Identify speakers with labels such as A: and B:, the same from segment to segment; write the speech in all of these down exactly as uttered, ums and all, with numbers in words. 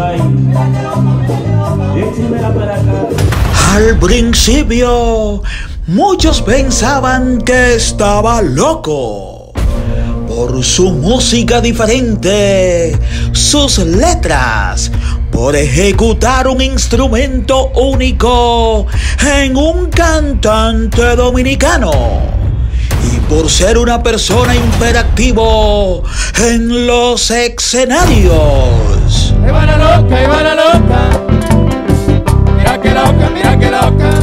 A: Al principio, muchos pensaban que estaba loco por su música diferente, sus letras, por ejecutar un instrumento único en un cantante dominicano y por ser una persona imperactivo en los escenarios.
B: ¡Ahí va la loca, ahí va la loca! ¡Mira qué loca, mira qué loca!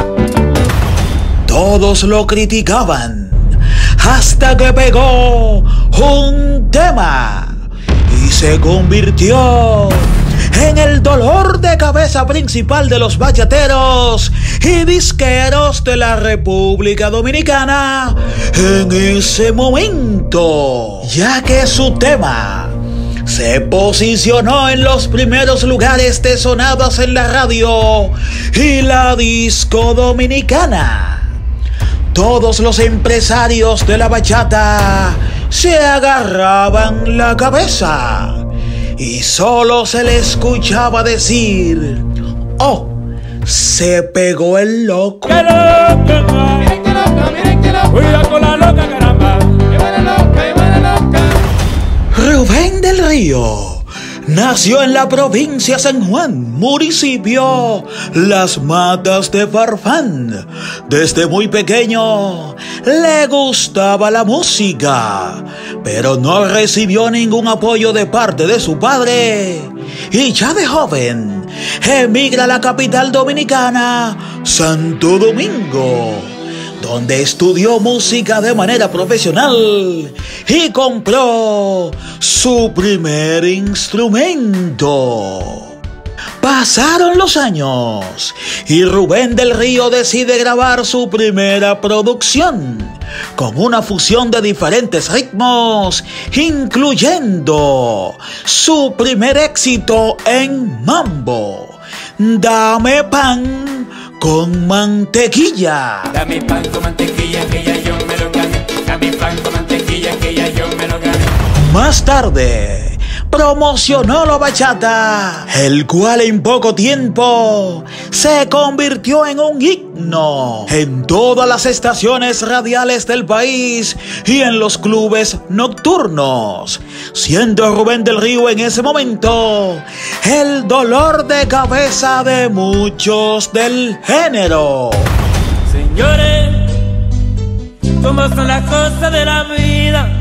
A: Todos lo criticaban hasta que pegó un tema y se convirtió en el dolor de cabeza principal de los bachateros y disqueros de la República Dominicana en ese momento, ya que su tema se posicionó en los primeros lugares de sonadas en la radio y la disco dominicana. Todos los empresarios de la bachata se agarraban la cabeza y solo se le escuchaba decir: ¡oh! Se pegó el loco.
B: ¡Qué loca! ¡Miren qué loca, miren qué loca! ¡Cuida con la loca, caramba! ¡Ahí va la loca, ahí va la loca!
A: Rubén del Río nació en la provincia San Juan, municipio Las Matas de Farfán. Desde muy pequeño le gustaba la música, pero no recibió ningún apoyo de parte de su padre. Y ya de joven emigra a la capital dominicana, Santo Domingo, donde estudió música de manera profesional y compró su primer instrumento. Pasaron los años y Rubén del Río decide grabar su primera producción con una fusión de diferentes ritmos, incluyendo su primer éxito en mambo, Dame pan con mantequilla.
B: Dame pan con mantequilla que ya yo me lo gané. Dame pan con mantequilla que ya yo me lo gané.
A: Más tarde promocionó la bachata, el cual en poco tiempo se convirtió en un himno en todas las estaciones radiales del país y en los clubes nocturnos, siendo Rubén del Río en ese momento el dolor de cabeza de muchos del género.
B: Señores, ¿cómo son las cosas de la vida?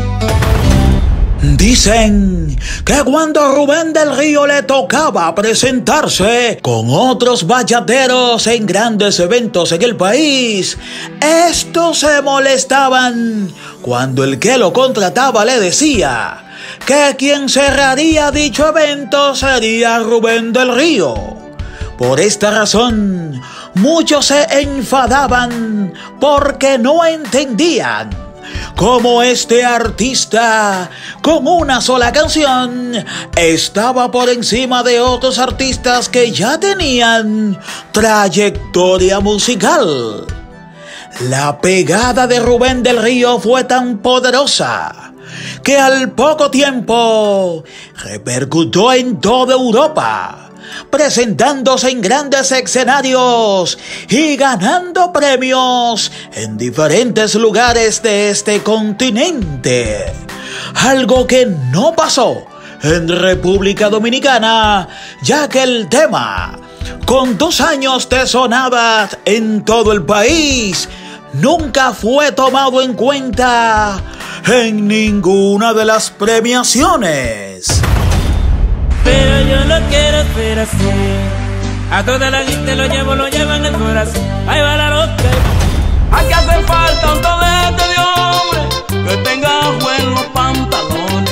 A: Dicen que cuando Rubén del Río le tocaba presentarse con otros bachateros en grandes eventos en el país, estos se molestaban cuando el que lo contrataba le decía que quien cerraría dicho evento sería Rubén del Río. Por esta razón, muchos se enfadaban porque no entendían cómo este artista, con una sola canción, estaba por encima de otros artistas que ya tenían trayectoria musical. La pegada de Rubén del Río fue tan poderosa que al poco tiempo repercutió en toda Europa, presentándose en grandes escenarios y ganando premios en diferentes lugares de este continente. Algo que no pasó en República Dominicana, ya que el tema, con dos años de sonadas en todo el país, nunca fue tomado en cuenta en ninguna de las premiaciones.
B: Pero yo lo quiero hacer así. A toda la gente lo llevo, lo llevo en el corazón. Ahí va la loca. Aquí hace falta un todete de hombre que tenga buenos pantalones.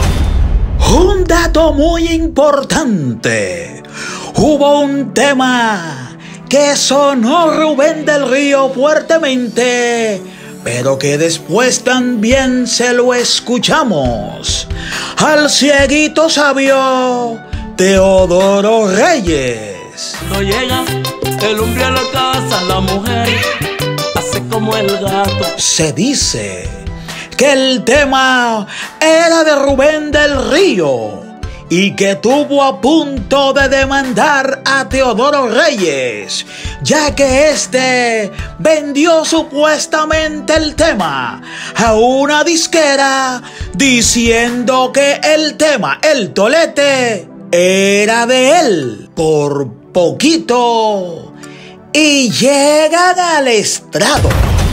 A: Un dato muy importante. Hubo un tema que sonó Rubén del Río fuertemente, pero que después también se lo escuchamos al cieguito sabio Teodoro Reyes.
B: No llega el hombre a la casa, la mujer hace como el gato.
A: Se dice que el tema era de Rubén del Río y que tuvo a punto de demandar a Teodoro Reyes, ya que este vendió supuestamente el tema a una disquera diciendo que el tema, el tolete, era de él por poquito y llegan al estrado.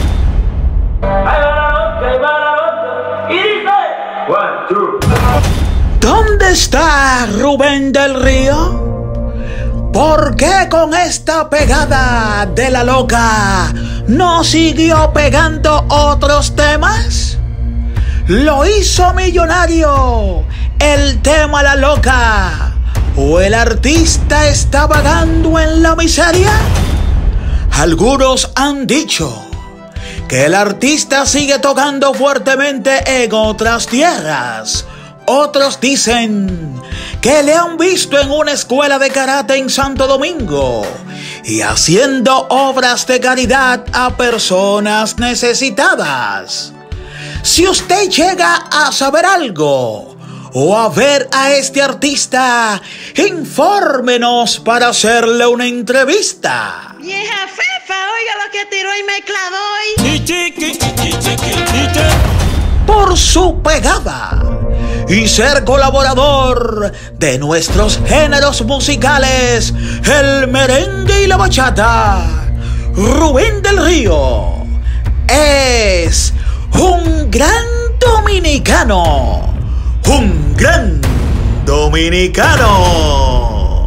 A: ¿Dónde está Rubén del Río? ¿Por qué con esta pegada de La Loca no siguió pegando otros temas? ¿Lo hizo millonario el tema La Loca? ¿O el artista está vagando en la miseria? Algunos han dicho que el artista sigue tocando fuertemente en otras tierras. Otros dicen que le han visto en una escuela de karate en Santo Domingo y haciendo obras de caridad a personas necesitadas. Si usted llega a saber algo o a ver a este artista, infórmenos para hacerle una entrevista.
C: Vieja fefa, oiga lo que tiró y me clavó hoy.
A: Por su pegada y ser colaborador de nuestros géneros musicales, el merengue y la bachata, Rubén del Río es un gran dominicano, un gran dominicano.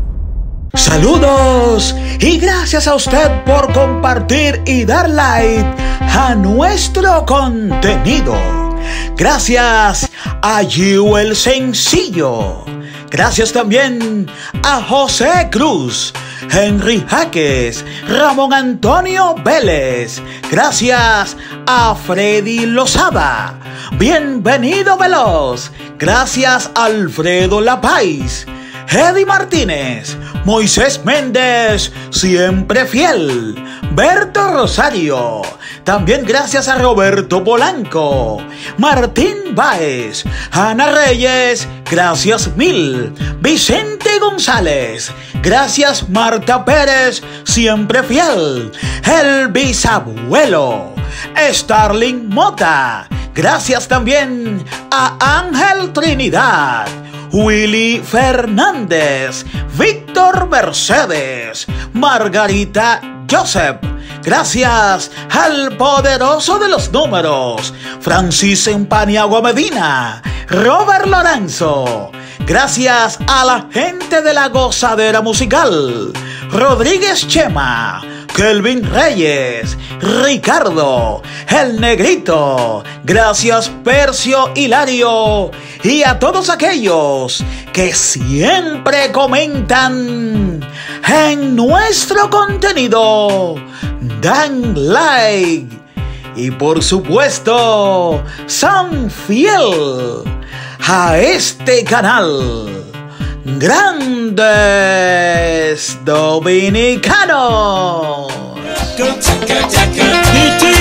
A: Saludos y gracias a usted por compartir y dar like a nuestro contenido. Gracias a Giu el Sencillo. Gracias también a José Cruz, Henry Jaques, Ramón Antonio Vélez. Gracias a Freddy Lozada. Bienvenido Veloz. Gracias a Alfredo Lapais, Eddie Martínez, Moisés Méndez, siempre fiel, Berto Rosario. También gracias a Roberto Polanco, Martín Báez, Ana Reyes, gracias mil, Vicente González, gracias Marta Pérez, siempre fiel, el bisabuelo, Starling Mota. Gracias también a Ángel Trinidad, Willy Fernández, Víctor Mercedes, Margarita Joseph. Gracias al poderoso de los números, Francis Empaniagua Medina, Robert Lorenzo. Gracias a la gente de la gozadera musical, Rodríguez Chema, Kelvin Reyes, Ricardo, el Negrito. Gracias Percio Hilario y a todos aquellos que siempre comentan en nuestro contenido, dan like y por supuesto son fiel a este canal. Grandes Dominicanos.